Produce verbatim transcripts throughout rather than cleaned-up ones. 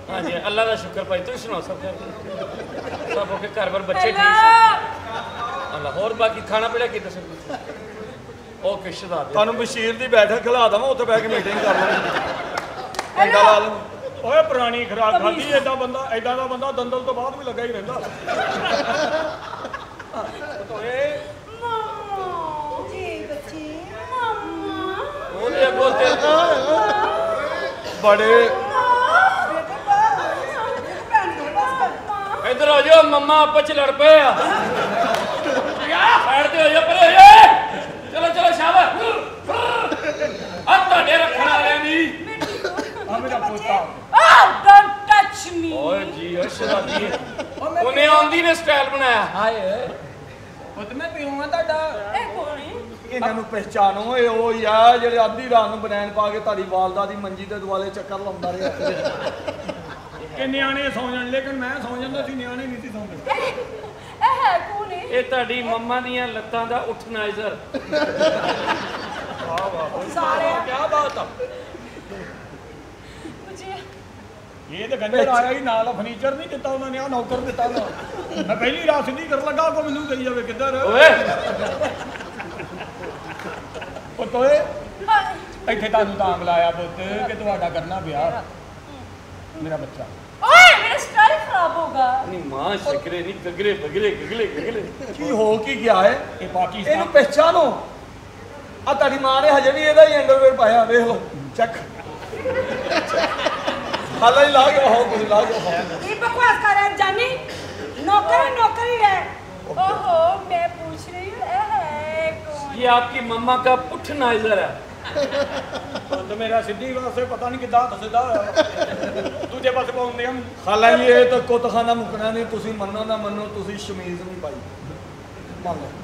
हाँ जी अल्लाह का शुक्र भाई तुम सुनाओ सब सब ओके घर पर बच्चे ठीक अल्लाह और बाकी खाना पीना की दसो ओके शदा तुहानू बशीर दी बैठक खिला दवां उत्थे बैठ के मीटिंग कर लांगे घंटा ला लूं ओए पुरानी खुराक खाधी ऐदा बंदा ऐदा दा बंदा दंदल तो बाद भी लगा ही रहिंदा ओए जी बच्ची मम्मा ओले अगो ते बड़े इधर हो जाओ मम्मा आपस च लड़ पे साइड ते हो जाओ परे हो जाओ चलो चलो शाबाश अब ਤੁਹਾਡੇ ਰੱਖਣ ਵਾਲਿਆਂ ਦੀ आ मेरा पोता Oh, don't touch me. ਓਏ ਜੀ ਓ ਸ਼ਰਾਬੀ ਉਹਨੇ ਆਉਂਦੀ ਨੇ ਸਟਾਈਲ ਬਣਾਇਆ ਹਾਏ ਪੁੱਤ ਮੈਂ ਪਿਓ ਆ ਤੁਹਾਡਾ ਇਹ ਕੌਣ ਹੈ? ਇਹਨਾਂ ਨੂੰ ਪਹਿਚਾਨੋ ਇਹ ਉਹ ਹੀ ਆ ਜਿਹੜੇ ਅੱਧੀ ਰਾਤ ਨੂੰ ਬਨੈਣ ਪਾ ਕੇ ਤੁਹਾਡੀ ਵਾਲਦਾ ਦੀ ਮੰਜੀ ਦੇ ਦੁਆਲੇ ਚੱਕਰ ਲਾਉਂਦਾ ਰਿਹਾ ਕਿ ਨਿਆਣੇ ਸੌਂ ਜਾਣ ਲੇਕਿਨ ਮੈਂ ਸੌਂ ਜਾਂਦਾ ਸੀ ਨਿਆਣੇ ਨਹੀਂ ਸੀ ਸੌਂਦੇ ਇਹ ਹੈ ਕੌਣ ਹੈ? ਇਹ ਤੁਹਾਡੀ ਮੰਮਾ ਦੀਆਂ ਲੱਤਾਂ ਦਾ ਉੱਠਨਾਈਜ਼ਰ ਵਾਹ ਵਾਹ सारे ਕੀ ਬਾਤ ਆ मुझे ਇਹ ਤਾਂ ਗੰਦੇ ਆਇਆ ਹੀ ਨਾਲ ਫਰਨੀਚਰ ਨਹੀਂ ਦਿੱਤਾ ਉਹਨਾਂ ਨੇ ਆ ਨੌਕਰ ਦਿੱਤਾ ਨਾ ਮੈਂ ਪਹਿਲੀ ਰਾਤ ਸਿੱਧੀ ਕਰਨ ਲੱਗਾ ਕੋ ਮੈਨੂੰ ਕਹੀ ਜਾਵੇ ਕਿੱਧਰ ਓਏ ਉਹ ਤੋਏ हाय ਇੱਥੇ ਤੁਹਾਨੂੰ ਤਾਂ ਬੁਲਾਇਆ ਪੁੱਤ ਕਿ ਤੁਹਾਡਾ ਕਰਨਾ ਵਿਆਹ ਮੇਰਾ ਬੱਚਾ ओए मेरा स्टाइल खराब होगा ਨਹੀਂ ਮਾਂ ਸ਼ਕਰੇ ਨਹੀਂ ਗਗਰੇ ਬਗਰੇ ਗਗਲੇ ਗਗਲੇ ਕੀ ਹੋ ਕੀ ਗਿਆ ਹੈ ਇਹ ਪਾਕਿਸਤਾਨ ਇਹਨੂੰ ਪਹਿਚਾਨੋ ਆ ਤੁਹਾਡੀ ਮਾਂ ਨੇ ਹਜੇ ਵੀ ਇਹਦਾ ਹੀ ਅੰਡਰਵੇਅਰ ਪਾਇਆ ਵੇਖ ਲਓ ਚੱਕ ਹਾਲਾ ਹੀ ਲਾ ਕੇ ਹੋ ਕੁਝ ਲਾ ਕੇ ये बकवास कर रहा है जानी नौकर है नौकर ही है ओहो मैं पूछ रही हूँ ये है कौन ये आपकी मम्मा का पुठनाइजर है तो मेरा सिद्धि वास्ते पता नहीं किदा सीधा दूजे पासे पाਉਂਦੇ ਹਮ ਹਾਲਾਂਕਿ ਇਹ ਤਾਂ ਕੁੱਤਖਾਨਾ ਮੁਕਣਾ ਨਹੀਂ ਤੁਸੀਂ ਮੰਨੋ ਨਾ ਮੰਨੋ ਤੁਸੀਂ ਸ਼ਮੀਜ਼ ਨਹੀਂ ਪਾਈ ਮੰਨ ਲਓ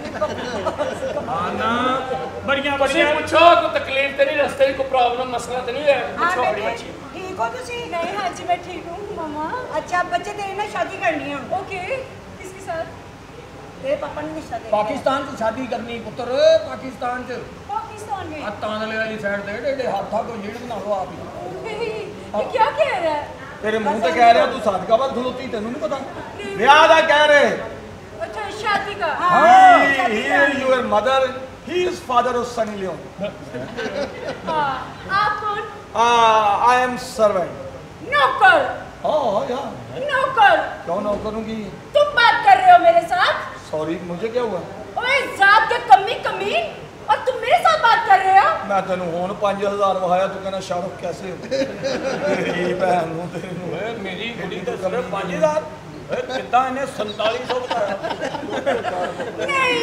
ਹਾਂ ਨਾ ਬੜੀਆਂ ਤੁਸੀਂ ਬੜੀਆਂ ਪੁੱਛੋ ਕੋਈ ਤਕਲੀਫ ਤੇ ਨਹੀਂ ਰਸਤੇ 'ਚ ਕੋਈ ਪ੍ਰੋਬਲਮ ਮਸਲਾ ਤੇ ਨਹੀਂ ਹੈ हाँ ਪੁੱਛੋ ਆਪਣੀ बेटे ਬੱਚੀ ठीक हो तुसी नहीं हाँ जी मैं ठीक हूँ मामा अच्छा बच्चे तेरे ना शादी करनी है ओके किसके साथ तेरे पापा ने रिश्ता दे ਪਾਕਿਸਤਾਨ ਚ ਸ਼ਾਦੀ ਕਰਨੀ ਪੁੱਤਰ ਪਾਕਿਸਤਾਨ ਚ पाकिस्तान में ਆ ਤਾਂਦਲੇ ਵਾਲੀ ਸਾਈਡ ਤੇ ਏਡੇ ਹੱਥਾਂ ਕੋ ਜੀੜ ਬਣਾ ਲਓ ਆਪ ਹੀ ये क्या कह रहा है ਤੇਰੇ ਮੂੰਹ ਤੇ ਕਹਿ ਰਿਹਾ ਤੂੰ ਸਾਦਕਾ ਵੱਲ ਖਲੋਤੀ ਤੈਨੂੰ ਨਹੀਂ ਪਤਾ ਵਿਆਹ ਦਾ ਕਹਿ ਰਹੇ अच्छा शादी का ਹਾਂ he your mother he is father of Sunny Leone हाँ आप कौन आई एम सर्वेंट नौकर हाँ या नौकर क्यों नौकर हूँ कि तुम बात कर रहे हो मेरे साथ सॉरी मुझे क्या हुआ ओए जात के कमी कमीन और तुम मेरे साथ बात कर रहे हो मैं तेन हूँ पाँच हजार वहाया तू कहना शाहरुख कैसे तेरी भैन नूं तेरी नूं ਓਏ ਮੇਰੀ ਕੁੜੀ ਤਾਂ ਸਿਰਫ ਪੰਜ ਹਜ਼ਾਰ ਓਏ ਕਿੱਦਾਂ ਇਹਨੇ ਸੰਤਾਲੀ ਸੌ ਬਤਾਇਆ नहीं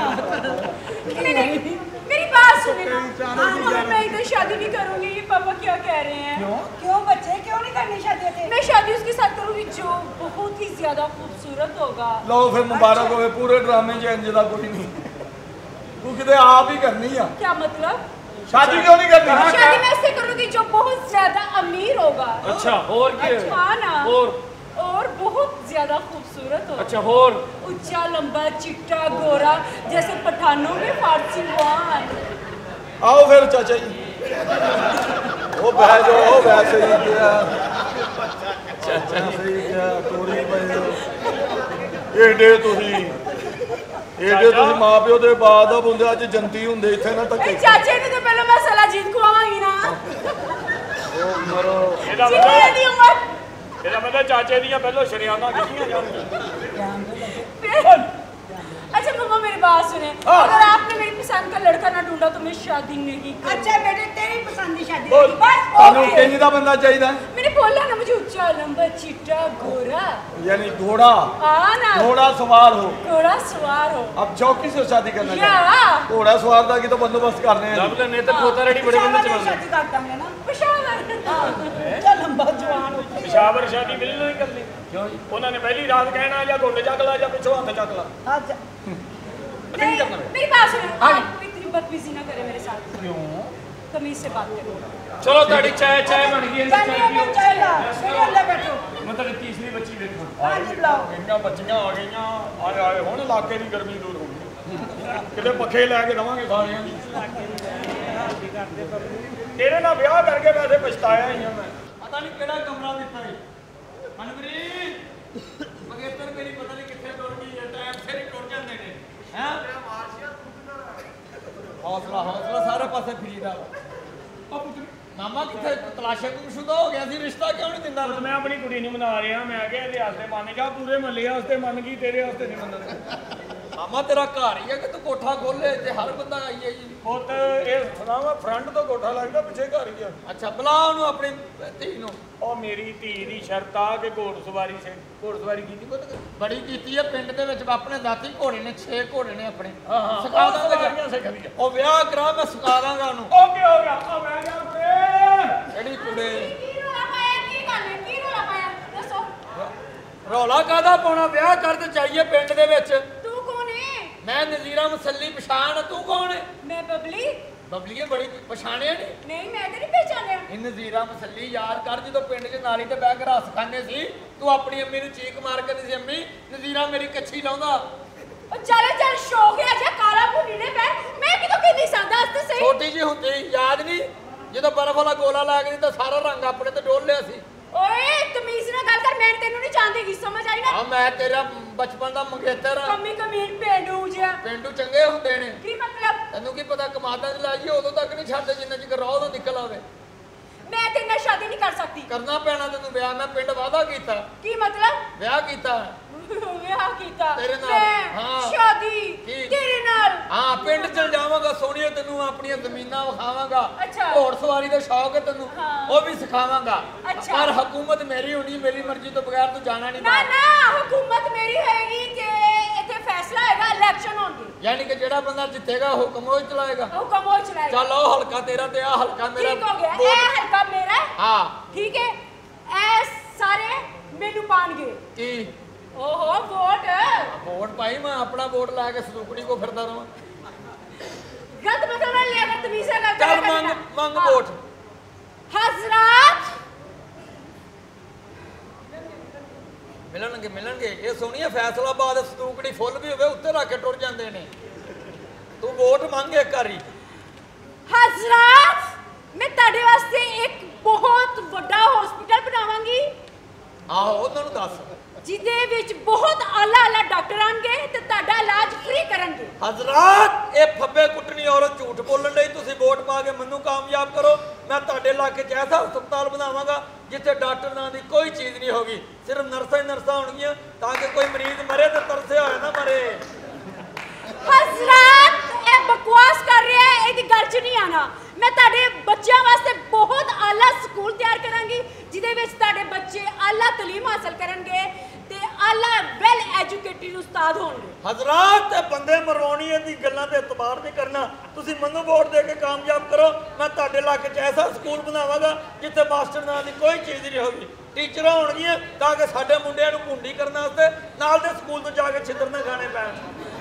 नहीं नहीं मेरी बात सुनिए ना हाँ, हाँ, मैं इधर शादी नहीं करूंगी ये पापा क्या कह रहे हैं क्यों? क्यों बच्चे क्यों नहीं करनी शादी मैं शादी उसके साथ करूंगी जो बहुत ही ज्यादा खूबसूरत होगा लो फिर मुबारक होवे पूरे ड्रामे च इंज दा कोई नहीं तू किते आप ही करनी आ क्या मतलब शादी क्यों नहीं करनी शादी मैं ऐसे करूंगी जो बहुत ज्यादा अमीर होगा अच्छा और क्या अच्छा ना और और बहुत ज्यादा खूबसूरत होगा अच्छा और ऊंचा लंबा चिट्टा गोरा जैसे पठानों में फारसी वान आओ फिर चाचा जी वो बह जो वो वैसे ही गया चाचा जी क्या टोरी पे एडे तुसी एडे तुसी मां प्यो दे बाद बुंदे अज जंती हुंदे इथे ना धक्के चाचे ने तो पहले मैं सलाजीत को आवांगी ना ओ मरो जितनी दी उम्र ਇਹਦਾ ਮਤਲਬ ਚਾਚੇ ਦੀਆਂ ਪਹਿਲਾਂ ਸ਼ਰਿਆਨਾ ਕੀਤੀਆਂ ਜਾਣ अच्छा मम्मा मेरी बात सुने अगर आपने मेरी पसंद का लड़का ना ढूंढा तो मैं शादी नहीं करूंगी अच्छा बेटे तेरी पसंद की शादी बोल बस ਤੁਹਾਨੂੰ ਕਿੰਜ ਦਾ ਬੰਦਾ ਚਾਹੀਦਾ मैंने बोला ना मुझे ऊंचा लंबा चिट्टा गोरा यानी घोड़ा हाँ ना घोड़ा सवार हो घोड़ा सवार हो अब चौकी से शादी करना या चाहते घोड़ा सवार का की तो बंदोबस्त करने हैं जब ने तो खोता रेडी बड़े बंदे चल शादी कर देंगे ना पेशावर चल लंबा जवान हो पेशावर शादी मिल नहीं करनी क्यों जी उन्होंने पहली रात कहना या घोड़े चक ला या पिछो हाथ चक ला अच्छा नहीं, मेरी बात सुनो आप इतनी बदतमीजी ना करें मेरे साथ क्यों तमीज से बात करो चलो ताड़ी चाय चाय बन गई है जानिए मैं चाय ला मेरे अंदर बैठो मतलब तीसरी बच्ची देखो हाँ जी बुलाओ ਇੰਨੀਆਂ ਬੱਚੀਆਂ ਆ ਗਈਆਂ ਆਏ ਆਏ ਹੁਣ ਇਲਾਕੇ ਦੀ ਗਰਮੀ ਦੂਰ ਹੋ ਗਈ ਕਿਤੇ ਪੱਖੇ ਲੈ ਕੇ ਦਵਾਂਗੇ ਸਾਰਿਆਂ ਨੂੰ ਤੇਰੇ ਨਾਲ ਵਿਆਹ ਕਰਕੇ ਵੈਸੇ ਪਛਤਾਇਆ ਹੀ ਆ ਮੈਂ ਪਤਾ ਨਹੀਂ ਕਿਹੜਾ ਕਮਰਾ ਦਿੱਤਾ ਹੈ ਮਨਵਰੀਤ ਮਗੇਤਰ ਮੇਰੀ ਪਤਾ ਨਹੀਂ ਕਿੱਥੇ ਟੁਰ ਗਈ ਹੈ ਟਾਈਮ ਸਿਰ ਹੀ ਟੁਰ ਜਾਂਦੇ ਨੇ ਹੈ ਹੌਸਲਾ ਹੌਸਲਾ ਸਾਰੇ ਪਾਸੇ ਫਰੀਦਾ ਉਹ ਪੁੱਤਰ ਮਾਮਾ ਕਿੱਥੇ ਤਲਾਸ਼ਾ ਗੁੰਮਸ਼ੁਦਾ ਹੋ ਗਿਆ ਸੀ ਰਿਸ਼ਤਾ ਕਿਉਂ ਨਹੀਂ ਦਿੰਦਾ ਮੈਂ ਆਪਣੀ ਕੁੜੀ ਨੂੰ ਮਨਾ ਰਿਹਾ ਮੈਂ ਕਿਹਾ ਇਹਦੇ ਵਾਸਤੇ ਮੰਨ ਜਾ ਪੂਰੇ ਮਹੱਲੇ ਵਾਸਤੇ ਮੰਨ ਗਈ ਤੇਰੇ ਵਾਸਤੇ ਨਹੀਂ ਮੰਨਦਾ ਮਾਮਾ ਤੇਰਾ ਘਰ ਹੀ ਹੈ ਕਿ ਤੂੰ ਕੋਠਾ ਖੋਲੇ ਤੇ ਹਰ ਬੰਦਾ ਆਈਏ ਜੀ ਪੁੱਤ ਇਹ ਸੁਣਾਵਾ ਫਰੰਟ ਤੋਂ ਕੋਠਾ ਲੱਗਦਾ ਪਿੱਛੇ ਘਰ ਹੀ ਆ ਅੱਛਾ ਬੁਲਾ ਉਹਨੂੰ ਆਪਣੀ ਧੀ ਨੂੰ ਉਹ ਮੇਰੀ ਧੀ ਦੀ ਸ਼ਰਤ ਆ ਕਿ ਘੋੜ ਸਵਾਰੀ ਸੇ ਘੋੜ ਸਵਾਰੀ ਕੀਤੀ ਪੁੱਤ ਬੜੀ ਕੀਤੀ ਹੈ ਪਿੰਡ ਦੇ ਵਿੱਚ ਆਪਣੇ ਦਾਤੀ ਘੋੜੇ ਨੇ ਛੇ ਘੋੜੇ ਨੇ ਆਪਣੇ ਹਾਂ ਹਾਂ ਸਿਖਾ ਉਹ ਦਾਂਗਾ ਸਵਾਰੀਆਂ ਸਿੱਖਦੀ ਆ ਉਹ ਵਿਆਹ ਕਰਾ ਮੈਂ ਸਿਖਾ ਦਾਂਗਾ ਉਹਨੂੰ ਓਕੇ ਹੋ ਗਿਆ ਆ ਮੈਂ ਗਿਆ ਕੁੜੇ ਕਿਹੜੀ ਕੁੜੇ ਕੀ ਰੋਲਾ ਪਾਇਆ ਕੀ ਗੱਲ ਹੈ ਕੀ ਰੋਲਾ ਪਾਇਆ ਦੱਸੋ ਰੌਲਾ ਕਾਹਦਾ ਪਾਉਣਾ ਵਿਆਹ ਕਰ ਤੇ ਚਾਹੀਏ ਪਿੰਡ ਦੇ ਵਿੱਚ ਤੂੰ ਕੌਣ ਹੈ ਮੈਂ ਨਜ਼ੀਰਾ ਮੁਸੱਲੀ ਪਛਾਣ ਤੂੰ ਕੌਣ ਹੈ ਮੈਂ ਬਬਲੀ ਬਬਲੀਏ ਬੜੀ ਪਛਾਣਿਆ ਨਹੀਂ ਨਹੀਂ ਮੈਂ ਤੇ ਨਹੀਂ ਪਹਿਚਾਨਿਆ ਇਹ ਨਜ਼ੀਰਾ ਮੁਸੱਲੀ ਯਾਦ ਕਰ ਜਦੋਂ ਪਿੰਡ 'ਚ ਨਾਲੀ ਤੇ ਬਹਿ ਕੇ ਰਸ ਖਾਂਦੇ ਸੀ ਤੂੰ ਆਪਣੀ ਅੰਮੀ ਨੂੰ ਚੀਕ ਮਾਰ ਕੇ ਸੀ ਅੰਮੀ ਨਜ਼ੀਰਾ ਮੇਰੀ ਕੱਛੀ ਲਾਉਂਦਾ ਉਹ ਚੱਲ ਚੱਲ ਸ਼ੌਕ ਹੈ ਜੇ ਕਾਲਾ ਭੁੰਨੀ ਨੇ ਪੈ ਮੈਂ ਕਿਦੋਂ ਕਹਿੰਦੀ ਸਾਂ ਦੱਸ ਤੇ ਸਹੀ ਛੋਟੀ ਜੀ ਹੁੰਦੀ ਯਾਦ ਨਹੀਂ ਜਦੋਂ ਬਰਫ਼ ਵਾਲਾ ਗੋਲਾ ਲਾ ਕੇ ਤਾਂ ਸਾਰਾ ਰੰਗ ਆਪਣੇ ਤੇ ਡੋਲ ਲਿਆ ਸੀ ਓਏ ਤਮੀਜ਼ ਨਾਲ ਗੱਲ ਕਰ ਮੈਂ ਤੈਨੂੰ ਨਹੀਂ ਜਾਣਦੀ ਕੀ ਸਮਝ ਆਈ ਨਾ ਆ ਮੈਂ ਤੇਰਾ ਬਚਪਨ ਦਾ ਮੰਗੇਤਰ ਆ ਕਮੀ ਕਮੀਨ ਪੇਂਡੂ ਜਿਹਾ ਪਿੰਡੂ ਚੰਗੇ ਹੁੰਦੇ ਨੇ ਕੀ ਮਤਲਬ ਤੈਨੂੰ ਕੀ ਪਤਾ ਕਮਾਦਾਂ 'ਚ ਲਾਈਏ ਉਦੋਂ ਤੱਕ ਨਹੀਂ ਛੱਡਦੇ ਜਿੰਨਾ ਚਿਰ ਰੌਹ ਦਾ ਨਿਕਲ ਆਵੇ ਮੈਂ ਤੇਰੇ ਨਾਲ ਸ਼ਾਦੀ ਨਹੀਂ ਕਰ ਸਕਦੀ ਕਰਨਾ ਪੈਣਾ ਤੈਨੂੰ ਵਿਆਹ ਮੈਂ ਪਿੰਡ ਵਾਅਦਾ ਕੀਤਾ ਕੀ ਮਤਲਬ ਵਿਆਹ ਕੀਤਾ ਵਿਆਹ ਕੀਤਾ ਤੇਰੇ ਨਾਲ, ਮੈਂ ਹਾਂ। ਸ਼ਾਦੀ ਕੀ? ਤੇਰੇ ਨਾਲ ਹਾਂ ਪਿੰਡ ਚਲ ਜਾਵਾਂਗਾ ਸੋਹਣੀਏ ਤੈਨੂੰ ਆਪਣੀਆਂ ਜ਼ਮੀਨਾਂ ਵਿਖਾਵਾਂਗਾ ਅੱਛਾ। ਘੋੜ ਸਵਾਰੀ ਦਾ ਸ਼ੌਕ ਹੈ ਤੈਨੂੰ ਹਾਂ। ਉਹ ਵੀ ਸਿਖਾਵਾਂਗਾ ਅੱਛਾ। ਪਰ ਹਕੂਮਤ ਮੇਰੀ ਹੋਣੀ ਮੇਰੀ ਮਰਜ਼ੀ ਤੋਂ ਬਗੈਰ ਤੂੰ ਜਾਣਾ ਨਹੀਂ ਨਾ ਬਾਹਰ ਨਾ ਹਕੂਮਤ ਮੇਰੀ ਹੈਗੀ ਤੇ ਇੱਥੇ ਫੈਸਲਾ ਹੈਗਾ ਇਲੈਕਸ਼ਨ ਹੋਣਗੇ ਯਾਨੀ ਕਿ ਜਿਹੜਾ ਬੰਦਾ ਜਿੱਤੇਗਾ ਹੁਕਮ ਉਹ ਹੀ ਚਲਾਏਗਾ ਹੁਕਮ ਉਹ ਚਲਾਏਗਾ ਚੱਲ ਉਹ ਹਲਕਾ ਤੇਰਾ ਤੇ ਆ ਹਲਕਾ ਮੇਰਾ ਠੀਕ ਹੋ ਗਿਆ ਵੋਟ- ਇਹ ਹਲਕਾ ਮੇਰਾ ਹੈ ਹਾਂ ਠੀਕ ਹੈ ਇਹ ਸਾਰੇ ਮੈਨੂੰ ਪਾਣਗੇ ਕੀ ਓਹੋ ਵੋਟ ਵੋਟ ਪਾਈ ਮੈਂ ਆਪਣਾ ਵੋਟ ਲਾ ਕੇ ਸਲੂਕੜੀ ਕੋ ਫਿਰਦਾ ਰਵਾਂ ਗਲਤ ਮਤਲਬ ਨਾਲ ਲਿਆ ਕਰ ਤਮੀਜ਼ ਨਾਲ ਗੱਲ ਚੱਲ ਕਰਿਆ ਮੰਗ ਕਰਨਾ। ਮੰਗ ਹਾਂ। ਵੋਟ ਹਜ਼ਰਤ ਮਿਲਣਗੇ ਮਿਲਣਗੇ ਇਹ ਸੋਹਣੀਆ ਫੈਸਲਾਬਾਦ ਸਤੂਕੜੀ ਫੁੱਲ ਵੀ ਹੋਵੇ ਉੱਤੇ ਰੱਖ ਕੇ ਟੁਰ ਜਾਂਦੇ ਨੇ ਤੂੰ ਵੋਟ ਮੰਗ ਇੱਕ ਵਾਰੀ ਹਜ਼ਰਤ ਮੈਂ ਤੁਹਾਡੇ ਵਾਸਤੇ ਇੱਕ ਬਹੁਤ ਵੱਡਾ ਹਸਪੀਟਲ ਬਣਾਵਾਂਗੀ ਆਹੋ ਉਹਨਾਂ ਨੂੰ ਦੱਸ ਜਿਹਦੇ ਵਿੱਚ ਬਹੁਤ ਆਲਾ ਆਲਾ ਡਾਕਟਰ ਆਣਗੇ ਤੇ ਤੁਹਾਡਾ ਇਲਾਜ ਫ੍ਰੀ ਕਰਨਗੇ ਹਜ਼ਰਤ ਇਹ ਫੱਬੇ ਕੁੱਟਣੀ ਔਰਤ ਝੂਠ ਬੋਲਣ ਲਈ ਤੁਸੀਂ ਵੋਟ ਪਾ ਕੇ ਮੈਨੂੰ ਕਾਮਯਾਬ ਕਰੋ ਮੈਂ ਤੁਹਾਡੇ ਇਲਾਕੇ 'ਚ ਐਸਾ ਹਸਪਤਾਲ ਬਣਾਵਾਂਗਾ ਜਿੱਥੇ ਡਾਕਟਰ ਨਾਂ ਦੀ ਕੋਈ ਚੀਜ਼ ਨਹੀਂ ਹੋਗੀ ਸਿਰਫ ਨਰਸਾਂ ਹੀ ਨਰਸਾਂ ਹੋਣਗੀਆਂ ਤਾਂ ਕਿ ਕੋਈ ਮਰੀਜ਼ ਮਰੇ ਤੇ ਤਰਸਿਆ ਹੋਇਆ ਨਾ ਮਰੇ ਹਜ਼ਰਤ ਇਹ ਬਕਵਾਸ ਕਰ ਰਿਹਾ ਹੈ ਇਹਦੀ ਗੱਲ 'ਚ ਨਹੀਂ ਆਣਾ ਮੈਂ ਤੁਹਾਡੇ ਬੱਚਿਆਂ ਵਾਸਤੇ ਬਹੁਤ ਆਲਾ ਸਕੂਲ ਤਿਆਰ ਕਰਾਂਗੀ ਜਿਹਦੇ ਵਿੱਚ ਤੁਹਾਡੇ ਬੱਚੇ ਆਲਾ ਤਾਲੀਮ ਹਾਸਲ ਕਰਨਗੇ ਤੇ ਆਲਾ ਵੈਲ ਐਜੂਕੇਟਿਡ ਉਸਤਾਦ ਹੋਣਗੇ ਹਜ਼ਰਤ ਇਹ ਬੰਦੇ ਮਰਵਾਉਣੀ ਦੀ ਗੱਲਾਂ ਤੇ ਇਤਬਾਰ ਨਹੀਂ ਕਰਨਾ ਤੁਸੀਂ ਮੈਨੂੰ ਵੋਟ ਦੇ ਕੇ ਕਾਮਯਾਬ ਕਰੋ ਮੈਂ ਤੁਹਾਡੇ ਇਲਾਕੇ 'ਚ ਐਸਾ ਸਕੂਲ ਬਣਾਵਾਂਗਾ ਜਿੱਥੇ ਮਾਸਟਰ ਨਾਂ ਦੀ ਕੋਈ ਚੀਜ਼ ਨਹੀਂ ਹੋਗੀ ਟੀਚਰਾਂ ਹੋਣਗੀਆਂ ਤਾਂ ਕਿ ਸਾਡੇ ਮੁੰਡਿਆਂ ਨੂੰ ਭੁੰਡੀ ਕਰਨ ਵਾਸਤੇ ਨਾਲ ਦੇ ਸਕੂਲ ਤੋਂ ਜਾ ਕੇ ਛਿੱਤਰ ਨਾ ਖਾਣੇ ਪੈਣ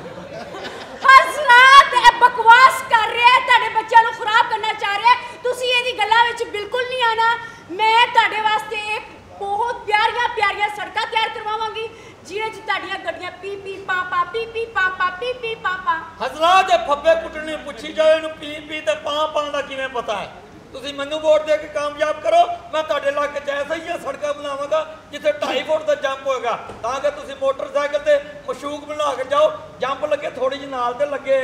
ਹਜ਼ਰਤ ਇਹ ਬਕਵਾਸ ਕਰ ਰਿਹਾ ਹੈ ਤੁਹਾਡੇ ਬੱਚਿਆਂ ਨੂੰ ਖਰਾਬ ਕਰਨਾ ਚਾਹ ਰਿਹਾ ਹੈ ਤੁਸੀਂ ਇਹਦੀ ਗੱਲਾਂ ਵਿੱਚ ਬਿਲਕੁਲ ਨਹੀਂ ਆਣਾ ਮੈਂ ਤੁਹਾਡੇ ਵਾਸਤੇ ਇੱਕ ਬਹੁਤ ਪਿਆਰੀਆਂ ਪਿਆਰੀਆਂ ਸੜਕਾਂ ਤਿਆਰ ਕਰਵਾਵਾਂਗੀ ਜਿਹਦੇ 'ਚ ਤੁਹਾਡੀਆਂ ਗੱਡੀਆਂ ਪੀ ਪੀ ਪਾ ਪਾ ਪੀ ਪੀ ਪਾ ਪਾ ਪੀ ਪੀ ਪਾ ਪਾ ਹਜ਼ਰਤ ਇਹ ਫੱਬੇ ਕੁੱਟਣੀ ਪੁੱਛੀ ਜਾਏ ਇਹਨੂੰ ਪੀ ਪੀ ਤੇ ਪਾਂ ਪਾਂ ਦਾ ਕਿਵੇਂ ਪਤਾ ਹੈ ਤੁਸੀਂ ਮੈਨੂੰ ਵੋਟ ਦੇ ਕੇ ਕਾਮਯਾਬ ਕਰੋ ਮੈਂ ਤੁਹਾਡੇ ਇਲਾਕੇ 'ਚ ਐਸਾ ਹੀ ਸੜਕਾਂ ਬਣਾਵਾਂਗਾ ਜਿੱਥੇ ਢਾਈ ਫੁੱਟ ਦਾ ਜੰਪ ਹੋਏਗਾ ਤਾਂ ਕਿ ਤੁਸੀਂ ਮੋਟਰਸਾਈਕਲ ਤੇ ਮਸ਼ੂਕ ਬਣਾ ਕੇ ਜਾਓ ਜੰਪ ਲੱਗੇ ਥੋੜੀ ਜਿਹੀ ਨਾਲ ਤੇ ਲੱਗੇ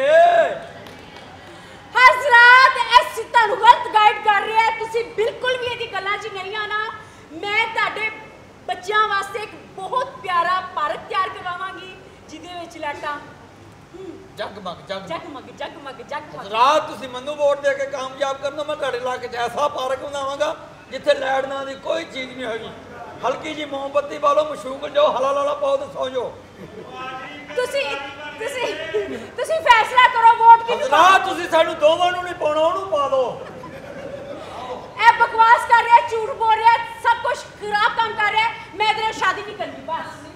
ਹਜ਼ਰਤ ਇਹ ਤੁਹਾਨੂੰ ਗਲਤ ਗਾਈਡ ਕਰ ਰਿਹਾ ਹੈ ਤੁਸੀਂ ਬਿਲਕੁਲ ਵੀ ਇਹਦੀ ਗੱਲਾਂ 'ਚ ਨਹੀਂ ਆਣਾ ਮੈਂ ਤੁਹਾਡੇ ਬੱਚਿਆਂ ਵਾਸਤੇ ਇੱਕ ਬਹੁਤ ਪਿਆਰਾ ਪਾਰਕ ਤਿਆਰ ਕਰਵਾਵਾਂਗੀ ਜਿਹਦੇ ਵਿੱਚ ਲਾਟਾਂ ਜਗਮਗ ਜਗਮਗ ਜਗਮਗ ਜਗਮਗ ਜਗਮਗ ਰਾਤ ਤੁਸੀਂ ਮੈਨੂੰ ਵੋਟ ਦੇ ਕੇ ਕਾਮਯਾਬ ਕਰਨਾ ਮੈਂ ਤੁਹਾਡੇ ਇਲਾਕੇ 'ਚ ਐਸਾ ਪਾਰਕ ਬਣਾਵਾਂਗਾ ਜਿੱਥੇ ਲਾਈਟ ਨਾਂ ਦੀ ਕੋਈ ਚੀਜ਼ ਨਹੀਂ ਹੋਗੀ ਹਲਕੀ ਜੀ ਮੋਮਬੱਤੀ ਵਾਲੋ ਮਸ਼ੂਕ ਜਾਓ ਹਲਾ ਲਾਲਾ ਪਾਓ ਤੇ ਸੌ ਜਾਓ ਤੁਸੀਂ ਤੁਸੀਂ ਤੁਸੀਂ ਫੈਸਲਾ ਕਰੋ ਵੋਟ ਕਿਹਨੂੰ ਹਜ਼ਰਤ ਤੁਸੀਂ ਸਾਨੂੰ ਦੋਵਾਂ ਨੂੰ ਨਹੀਂ ਪਾਉਣਾ ਉਹਨੂੰ ਪਾ ਦਿਓ ਇਹ ਬਕਵਾਸ ਕਰ ਰਿਹਾ ਝੂਠ ਬੋਲ ਰਿਹਾ ਸਭ ਕੁਝ ਖਰਾਬ ਕੰਮ ਕਰ ਰਿਹਾ ਮੈਂ ਇਹਦੇ ਨਾਲ ਸ਼ਾਦੀ ਨਹੀਂ ਕਰਨੀ ਬਸ